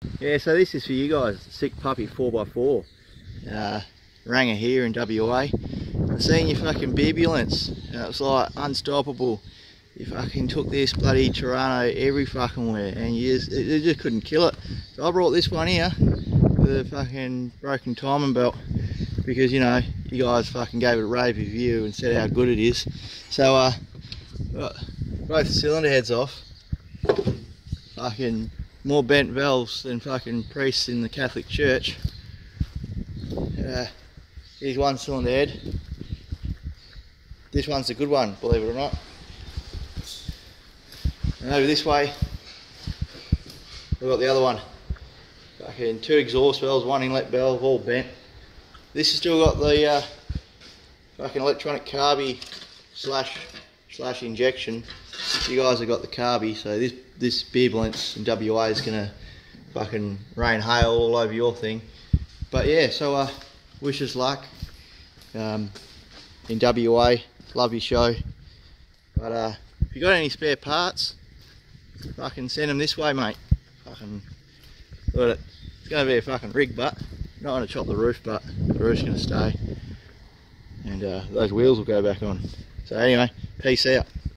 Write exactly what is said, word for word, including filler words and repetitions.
Yeah, so this is for you guys, Sick Puppy four by four. Uh, Ranger here in W A. I've seen your fucking Bibulence, and it was like unstoppable. You fucking took this bloody Toronto every fucking where, and you just, you just couldn't kill it. So I brought this one here, the fucking broken timing belt, because you know, you guys fucking gave it a rave review and said how good it is. So uh, got both cylinder heads off. Fucking more bent valves than fucking priests in the Catholic Church. Uh, here's one cylinder head. This one's a good one, believe it or not. And over this way, we've got the other one. Fucking two exhaust valves, one inlet valve, all bent. This has still got the uh, fucking electronic carby slash slash injection. You guys have got the carby, so this this Bibulence in W A is gonna fucking rain hail all over your thing. But yeah, so uh, wish us luck um, in W A. Love your show. But uh, if you got any spare parts, fucking send them this way, mate. Fucking look at it. It's gonna be a fucking rig butt. Not gonna chop the roof, but the roof's gonna stay, and uh, those wheels will go back on. So anyway, peace out.